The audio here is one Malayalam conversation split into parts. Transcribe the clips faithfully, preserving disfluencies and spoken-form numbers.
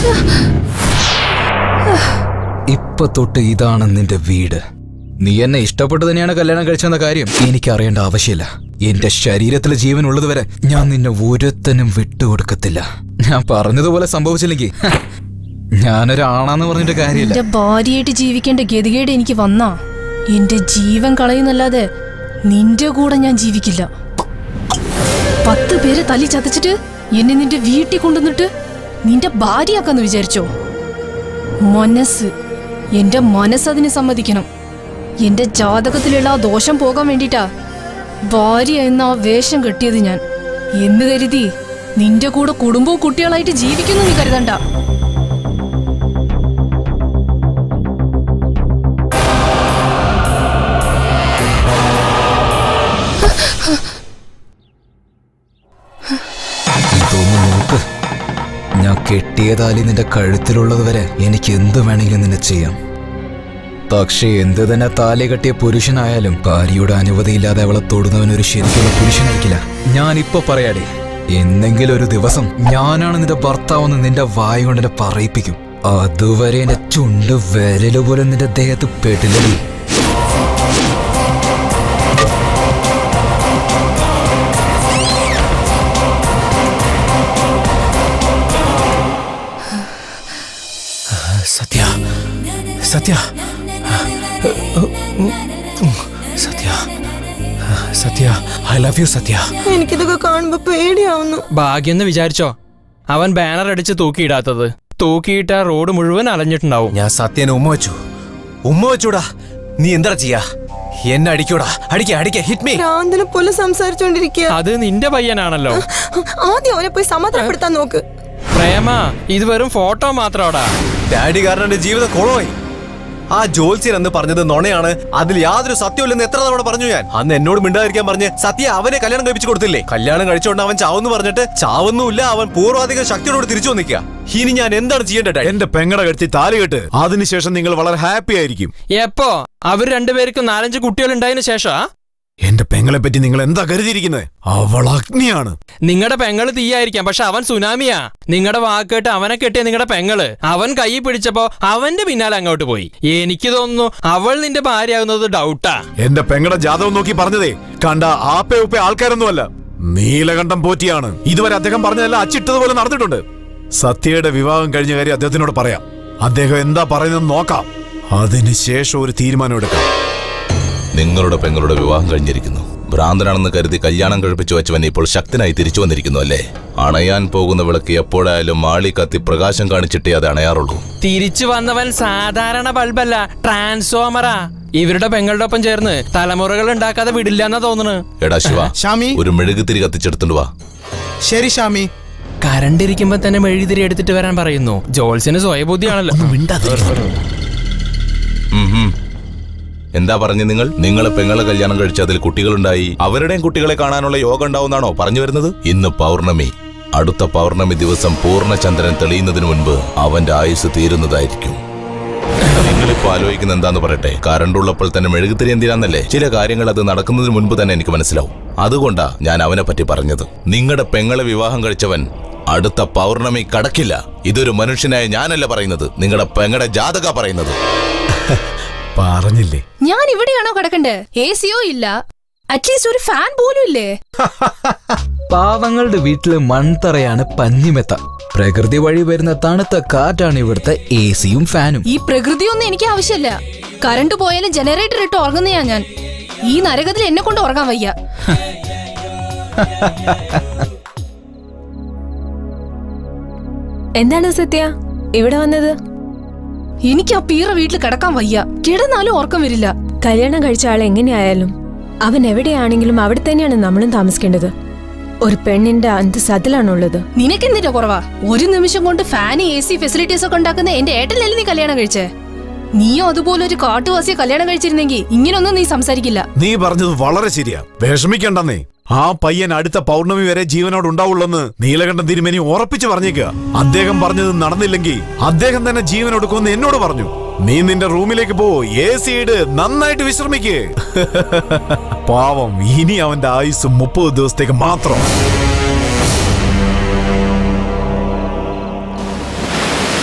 ഇപ്പൊ തൊട്ട് ഇതാണ് നിന്റെ വീട്. നീ എന്നെ ഇഷ്ടപ്പെട്ടു തന്നെയാണ് കല്യാണം കഴിച്ചെന്ന കാര്യം എനിക്കറിയേണ്ട ആവശ്യമില്ല. എന്റെ ശരീരത്തിലെ ജീവൻ ഉള്ളതുവരെ ഞാൻ നിന്നെ ഒരുത്തനും വിട്ടുകൊടുക്കത്തില്ല. ഞാൻ പറഞ്ഞതുപോലെ സംഭവിച്ചില്ലെങ്കിൽ ഞാനൊരാണാന്ന് പറഞ്ഞിട്ട് കാര്യമില്ല. എന്റെ ഭാര്യയായിട്ട് ജീവിക്കേണ്ട ഗതികേട് എനിക്ക് വന്നാ എന്റെ ജീവൻ കളയുന്നല്ലാതെ നിന്റെ കൂടെ ഞാൻ ജീവിക്കില്ല. പത്ത് പേര് തല്ലി ചതച്ചിട്ട് എന്നെ നിന്റെ വീട്ടിൽ കൊണ്ടുവന്നിട്ട് നിന്റെ ഭാര്യയാക്കാന്ന് വിചാരിച്ചോ? മനസ്സ്, എന്റെ മനസ്സതിന് സമ്മതിക്കണം. എന്റെ ജാതകത്തിലുള്ള ആ ദോഷം പോകാൻ വേണ്ടിട്ടാ ഭാര്യ എന്ന ആ വേഷം കെട്ടിയത് ഞാൻ. എന്ന് കരുതി നിന്റെ കൂടെ കുടുംബവും കുട്ടികളായിട്ട് ജീവിക്കുന്നു നീ കരുതണ്ട. ഇതൊന്ന് നോക്ക്. ഞാൻ കെട്ടിയതാലി നിന്റെ കഴുത്തിലുള്ളത് വരെ എനിക്ക് എന്ത് വേണമെങ്കിലും നിന്നെ ചെയ്യാം. പക്ഷേ എന്ത് തന്നെ താലി കെട്ടിയ പുരുഷനായാലും ഭാര്യയുടെ അനുമതിയില്ലാതെ അവളെ തൊടുന്നവനൊരു ശരിക്കുള്ള പുരുഷനായിരിക്കില്ല. ഞാനിപ്പോ പറയാടേ, എന്നെങ്കിലും ഒരു ദിവസം ഞാനാണ് നിന്റെ ഭർത്താവെന്ന് നിന്റെ വായ കൊണ്ട് എന്നെ പറയിപ്പിക്കും. അതുവരെ എന്റെ ചുണ്ട് വിരല് പോലും നിന്റെ ദേഹത്ത് പെട്ടില്ലേ. Sathya Sathya Sathya Sathya I love you Sathya. എനിക്കിതൊക്കെ കാണുമ്പോ പേടിയാവുന്നു. ഭാഗ്യം എന്ന് വിചാരിച്ചോ അവൻ ബാനർ അടിച്ച് തൂക്കിയിടാത്തത്? തൂക്കിയിട്ട റോഡ് മുഴുവൻ അലഞ്ഞിട്ടുണ്ടാവും. ഞാൻ സത്യനെ ഉമ്മ വെച്ചു. ഉമ്മ വെച്ചൂടാ. നീ എന്താ ചെയ്യാ? എന്നെ അടിക്കൂടാ. അടിക്ക അടിക്ക ഹിറ്റ് മീ. ഭ്രാന്തനെ പോലെ സംസാരിച്ചോണ്ടിരിക്കുക. അത് നിന്റെ പയ്യനാണല്ലോ. ആദ്യം അവനെ പോയി സമാധാനപ്പെടുത്താൻ നോക്ക്. പ്രേമ, ഇത് വെറും ഫോട്ടോ മാത്രമാടാ. ഡാഡി കാരണം എന്റെ ജീവിതം കൊളമായി. ആ ജോത്സ്യൻ എന്ന് പറഞ്ഞത് നുണയാണ്, അതിൽ യാതൊരു സത്യമില്ലെന്ന് എത്ര തവണ പറഞ്ഞു ഞാൻ. അന്ന് എന്നോട് മിണ്ടാതിരിക്കാൻ പറഞ്ഞ് സത്യ അവനെ കല്യാണം കഴിപ്പിച്ചു കൊടുത്തില്ലേ? കല്യാണം കഴിച്ചോണ്ട് അവൻ ചാവെന്ന് പറഞ്ഞിട്ട് ചാവുന്നുമില്ല. അവൻ പൂർവാധികം ശക്തിയോട് തിരിച്ചു വന്നിക്കുക. ഇനി ഞാൻ എന്താണ് ചെയ്യേണ്ടത്? എന്റെ പെങ്ങടെ കെട്ടി താലി കെട്ട്. അതിനുശേഷം നിങ്ങൾ വളരെ ഹാപ്പി ആയിരിക്കും. എപ്പോ? അവർ രണ്ടുപേർക്കും നാലഞ്ച് കുട്ടികൾ ഉണ്ടായതിനു ശേഷം. എന്റെ പെങ്ങളെ പറ്റി നിങ്ങൾ എന്താ കരുതിയിരിക്കുന്നത്? അവൾ അഗ്നിയാണ്. നിങ്ങളുടെ പെങ്ങള് തീയായിരിക്കാം, പക്ഷെ അവൻ സുനാമിയാ. നിങ്ങളുടെ വാക്കേട്ട് അവനെ കെട്ടിയ നിങ്ങളുടെ പെങ്ങള് അവൻ കൈ പിടിച്ചപ്പോ അവന്റെ പിന്നാലെ അങ്ങോട്ട് പോയി. എനിക്ക് തോന്നുന്നു അവൾ നിന്റെ ഭാര്യയാകുന്നത് ഡൗട്ടാ. എന്റെ പെങ്ങടെ ജാതകം നോക്കി പറഞ്ഞതേ കണ്ട ആപ്പേ ഉപ്പേ ആൾക്കാരൊന്നുമല്ല, നീലകണ്ഠം പോറ്റിയാണ്. ഇതുവരെ അദ്ദേഹം പറഞ്ഞതെല്ലാം അച്ചിട്ടതുപോലെ നടന്നിട്ടുണ്ട്. സത്യയുടെ വിവാഹം കഴിഞ്ഞ കാര്യം അദ്ദേഹത്തിനോട് പറയാം. അദ്ദേഹം എന്താ പറയുന്നത് നോക്കാം. അതിനുശേഷം ഒരു തീരുമാനം എടുക്കാം. നിങ്ങളുടെ പെങ്ങളുടെ വിവാഹം കഴിഞ്ഞിരിക്കുന്നു. ഭ്രാന്തനാണെന്ന് കരുതി കല്യാണം കഴിപ്പിച്ചു വെച്ചവൻ ഇപ്പോൾ ശക്തനായി തിരിച്ചു വന്നിരിക്കുന്നു അല്ലേ? അണയാൻ പോകുന്ന വിളക്ക് എപ്പോഴായാലും മാളി കത്തി പ്രകാശം കാണിച്ചിട്ടേ അത് അണയാറുള്ളൂ. തിരിച്ചു വന്നവൻ സാധാരണ ബൾബല്ല, ട്രാൻസ്ഫോമറാ. ഇവരുടെ പെങ്ങളുടെ ഒപ്പം ചേർന്ന് തലമുറകൾ ഉണ്ടാക്കാതെ വിടില്ല എന്നാ തോന്നുന്നു. എടാ ശിവ, ഷാമി, ഒരു മെഴുകുതിരി കത്തിച്ചെടുത്തോണ്ട് വാ. ശരി ഷാമി. കറണ്ട് ഇരിക്കുമ്പോ തന്നെ മെഴുകുതിരി എടുത്തിട്ട് വരാൻ പറയുന്നു. ജോൾസിന് സ്വയബുദ്ധിയാണല്ലോ. എന്താ പറഞ്ഞു നിങ്ങൾ? നിങ്ങളെ പെങ്ങളെ കല്യാണം കഴിച്ച് അതിൽ കുട്ടികളുണ്ടായി, അവരുടെയും കുട്ടികളെ കാണാനുള്ള യോഗം ഉണ്ടാവുന്നാണോ പറഞ്ഞു വരുന്നത്? ഇന്ന് പൗർണമി. അടുത്ത പൗർണമി ദിവസം പൂർണ്ണചന്ദ്രൻ തെളിയുന്നതിന് മുൻപ് അവന്റെ ആയുസ് തീരുന്നതായിരിക്കും. നിങ്ങളിപ്പോ ആലോചിക്കുന്ന എന്താന്ന് പറയട്ടെ? കറണ്ട് ഉള്ളപ്പോൾ തന്നെ മെഴുകുതിരി എന്തിനാന്നല്ലേ? ചില കാര്യങ്ങൾ അത് നടക്കുന്നതിന് മുൻപ് തന്നെ എനിക്ക് മനസ്സിലാവും. അതുകൊണ്ടാ ഞാൻ അവനെ പറ്റി പറഞ്ഞത്. നിങ്ങളുടെ പെങ്ങളെ വിവാഹം കഴിച്ചവൻ അടുത്ത പൗർണമി കടക്കില്ല. ഇതൊരു മനുഷ്യനായ ഞാനല്ല പറയുന്നത്, നിങ്ങളുടെ പെങ്ങളുടെ ജാതക പറയുന്നത്. പറഞ്ഞില്ലേ? ഞാൻ ഇവിടെയാണോ കിടക്കണ്ടേ? എ സിയോ ഇല്ല, അറ്റ്ലീസ്റ്റ് ഒരു ഫാൻ പോലും ഇല്ലേ? പാവങ്ങളുടെ വീട്ടില് മൺതറയാണ് പഞ്ഞിമെത്ത. പ്രകൃതി വഴി വരുന്ന തണുത്ത കാറ്റാണ് ഇവിടുത്തെ എ സിയും ഫാനും. ഈ പ്രകൃതിയൊന്നും എനിക്ക് ആവശ്യമില്ല. കറണ്ട് പോയാലും ജനറേറ്റർ ഇട്ട് ഉറങ്ങുന്നയാ ഞാൻ. ഈ നരകത്തിൽ എന്നെ കൊണ്ട് ഉറങ്ങാൻ വയ്യ. എന്താണ് സത്യ ഇവിടെ വന്നത്? എനിക്ക് ആ പീറ വീട്ടിൽ കിടക്കാൻ വയ്യ. കിടന്നാലും ഉറക്കം വരില്ല. കല്യാണം കഴിച്ച ആൾ എങ്ങനെയായാലും അവൻ എവിടെയാണെങ്കിലും അവിടെ തന്നെയാണ് നമ്മളും താമസിക്കേണ്ടത്. ഒരു പെണ്ണിന്റെ അന്തസ് അതിലാണുള്ളത്. നിനക്കെന്തിന്റെ കുറവാ? ഒരു നിമിഷം കൊണ്ട് ഫാന്, എ സി ഫെസിലിറ്റീസ് ഒക്കെ ഉണ്ടാക്കുന്ന എന്റെ ഏട്ടനല്ലേ നീ കല്യാണം കഴിച്ചേ? നീയോ അതുപോലെ ഒരു കാട്ടുവാസിയെ കല്യാണം കഴിച്ചിരുന്നെങ്കിൽ ഇങ്ങനൊന്നും നീ സംസാരിക്കില്ല. നീ പറഞ്ഞത് വളരെ ശരിയാ. വിഷമിക്കണ്ടെന്നേ. ആ പയ്യൻ അടുത്ത പൗർണമി വരെ ജീവനോട് ഉണ്ടാവുള്ളെന്ന് നീലകണ്ഠൻ തിരുമേനി ഉറപ്പിച്ചു പറഞ്ഞേക്കുക. അദ്ദേഹം പറഞ്ഞത് നടന്നില്ലെങ്കിൽ അദ്ദേഹം തന്നെ ജീവൻ എടുക്കുമെന്ന് എന്നോട് പറഞ്ഞു. നീ നിന്റെ റൂമിലേക്ക് പോ, എ സി ഇട്, നന്നായിട്ട് വിശ്രമിക്ക്. പാവം, ഇനി അവന്റെ ആയുസ് മുപ്പത് ദിവസത്തേക്ക് മാത്രം.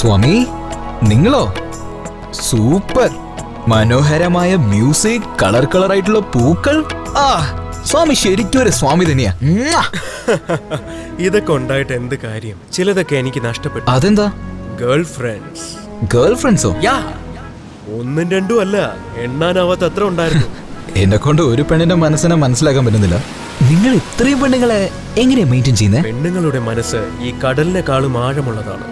സ്വാമി നിങ്ങളോ? സൂപ്പർ, മനോഹരമായ മ്യൂസിക്, കളർ കളർ ആയിട്ടുള്ള പൂക്കൾ. ആ സ്വാമി ശരിക്കും ഒരു സ്വാമി തന്നെയാ. ഇതൊക്കെ ഉണ്ടായിട്ട് എന്ത് കാര്യം? ചിലതൊക്കെ എനിക്ക് നഷ്ടപ്പെട്ടു. അതെന്താ? Girl friends. ഗേൾ ഫ്രണ്ട്സോ? യാ, ഒന്നും രണ്ടും അല്ല, എണ്ണാനാവാത്ത അത്ര ഉണ്ടായിരുന്നു. എന്നെ കൊണ്ട് ഒരു പെണ്ണിന്റെ മനസ്സിനെ മനസ്സിലാക്കാൻ പറ്റുന്നില്ല. നിങ്ങൾ ഇത്രയും പെണ്ണുങ്ങളെ എങ്ങനെയാ മെയിൻറ്റെയിൻ ചെയ്യുന്നത്? പെണ്ണുങ്ങളുടെ മനസ്സ് ഈ കടലിനെക്കാളും ആഴമുള്ളതാണ്.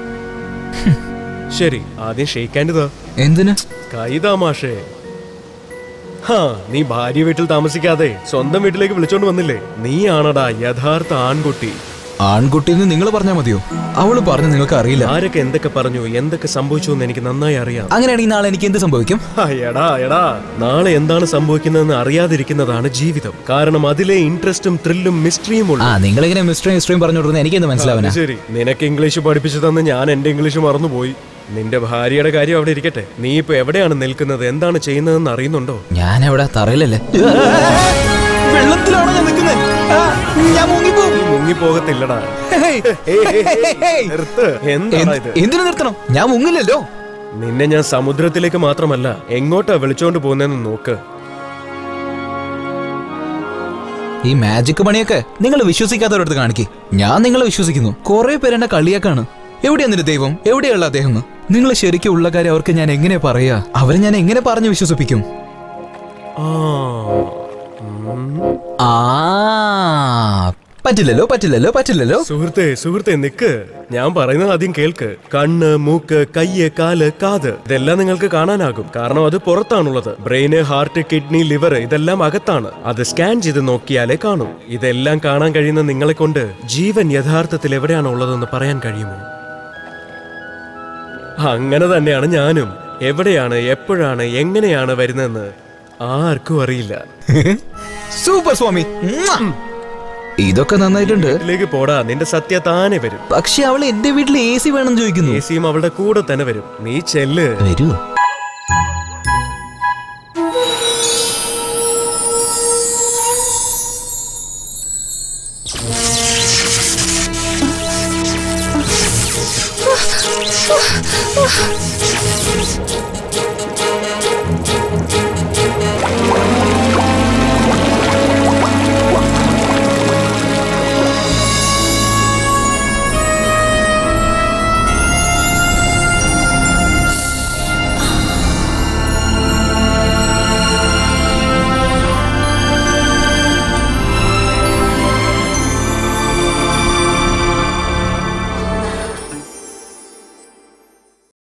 ശരി, ആദ്യം ഷെയ്ക്കാൻഡതാ. എന്തിന്? കൈതാമാഷേ. ഹാ, നീ ഭാര്യ വീട്ടിൽ താമസിക്കാതെ സ്വന്തം വീട്ടിലേക്ക് വിളിച്ചോണ്ട് വന്നില്ലേ? നീയാണടാ യഥാർത്ഥ ആൺകുട്ടി. ആൺകുട്ടിന്ന് നിങ്ങൾ പറഞ്ഞാൽ മതിയോ? അവള് പറഞ്ഞു നിങ്ങൾക്ക് അറിയില്ല. ആരൊക്കെ എന്തൊക്കെ പറഞ്ഞു, എന്തൊക്കെ സംഭവിച്ചു എന്ന് എനിക്ക് നന്നായി അറിയാം. അങ്ങനെയാണെങ്കിൽ നാളെ എനിക്ക് എന്ത് സംഭവിക്കും? എടാ എടാ നാളെ എന്താണ് സംഭവിക്കുന്നതെന്ന് അറിയാതിരിക്കുന്നതാണ് ജീവിതം. കാരണം അതിലെ ഇൻട്രസ്റ്റും ത്രില്ലും മിസ്റ്ററിയും ഉള്ളു. ആ നിങ്ങൾ ഇങ്ങനെ മിസ്റ്ററിയും ഹിസ്റ്ററിയും പറഞ്ഞു കൊടുക്കുന്നത് എനിക്ക് എന്ത് മനസ്സിലാവാനാ? ശരി, നിനക്ക് ഇംഗ്ലീഷ് പഠിപ്പിച്ചു തന്ന് ഞാൻ എന്റെ ഇംഗ്ലീഷ് മറന്നുപോയി. നിന്റെ ഭാര്യയുടെ കാര്യം അവിടെ ഇരിക്കട്ടെ. നീ ഇപ്പൊ എവിടെയാണ് നിൽക്കുന്നത്, എന്താണ് ചെയ്യുന്നതെന്ന് അറിയുന്നുണ്ടോ? ഞാൻ എവിടെ? തറയിലല്ലേ? വെള്ളത്തിലാണോ ഞാൻ നിൽക്കുന്നത്? ഞാൻ മുങ്ങിപ്പോകത്തില്ലടാ. എന്തിനു നിർത്തണം? ഞാൻ മുങ്ങില്ലല്ലോ. നിന്നെ ഞാൻ സമുദ്രത്തിലേക്ക് മാത്രമല്ല എങ്ങോട്ടാ വിളിച്ചോണ്ട് പോകുന്നതെന്ന് നോക്ക്. ഈ മാജിക് പണിയൊക്കെ നിങ്ങൾ വിശ്വസിക്കാത്തവരടുത്ത് കാണിക്കേ. ഞാൻ നിങ്ങളെ വിശ്വസിക്കുന്നു. കുറെ പേരെന്നെ കളിയാക്കാണ്. എവിടെയാ നിന്റെ ദൈവം, എവിടെയുള്ള അദ്ദേഹം? നിങ്ങൾ ശരിക്കും ഉള്ള കാര്യം അവർക്ക് ഞാൻ എങ്ങനെ പറയാ? അവരെ ഞാൻ എങ്ങനെ പറഞ്ഞു വിശ്വസിപ്പിക്കും? ആ പറ്റില്ലല്ലോ പറ്റില്ലല്ലോ പറ്റില്ലല്ലോ. സുഹൃത്തെ സുഹൃത്തെ നിക്ക്, ഞാൻ പറയുന്നത് ആദ്യം കേൾക്ക്. കണ്ണ്, മൂക്ക്, കയ്യ്, കാല്, കാത് ഇതെല്ലാം നിങ്ങൾക്ക് കാണാനാകും. കാരണം അത് പുറത്താണുള്ളത്. ബ്രെയിന്, ഹാർട്ട്, കിഡ്നി, ലിവർ ഇതെല്ലാം അകത്താണ്. അത് സ്കാൻ ചെയ്ത് നോക്കിയാലേ കാണും. ഇതെല്ലാം കാണാൻ കഴിയുന്ന നിങ്ങളെ കൊണ്ട് ജീവൻ യഥാർത്ഥത്തിൽ എവിടെയാണ് ഉള്ളതെന്ന് പറയാൻ കഴിയുമോ? അങ്ങനെ തന്നെയാണ് ഞാനും. എവിടെയാണ്, എപ്പോഴാണ്, എങ്ങനെയാണ് വരുന്നതെന്ന് ആർക്കും അറിയില്ല. സൂപ്പർ സ്വാമി, ഇതൊക്കെ നന്നായിട്ടുണ്ട്. വീട്ടിലേക്ക് പോടാ, നിന്റെ സത്യ താനെ വരും. പക്ഷെ അവൾ എന്റെ വീട്ടിൽ എ സി വേണം ചോദിക്കുന്നു. എ സിയും അവളുടെ കൂടെ തന്നെ വരും. നീ ചെല്ല്. വരൂ.